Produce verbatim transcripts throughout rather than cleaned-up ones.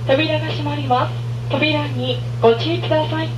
扉が閉まります。扉にご注意ください。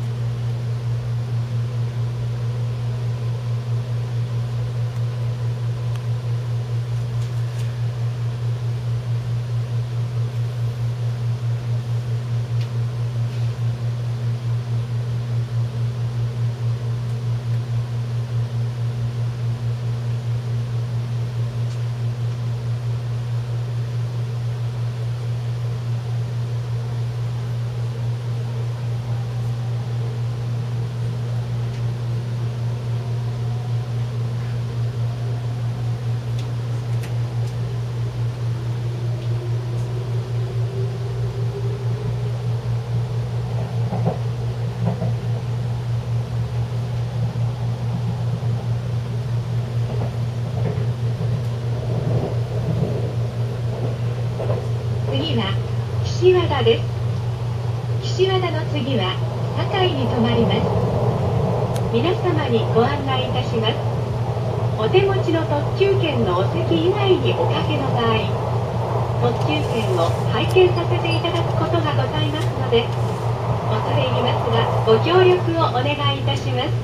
次は岸和田です。岸和田の次は堺に停まります。皆様にご案内いたします。お手持ちの特急券のお席以外におかけの場合、特急券を拝見させていただくことがございますので、恐れ入りますがご協力をお願いいたします。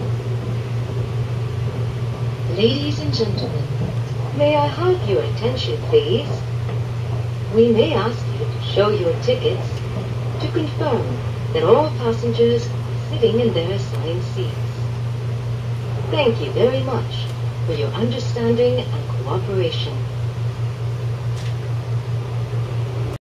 Ladies and gentlemen, may I have your attention, please? We may ask you to show your tickets to confirm that all passengers are sitting in their assigned seats. Thank you very much for your understanding and cooperation.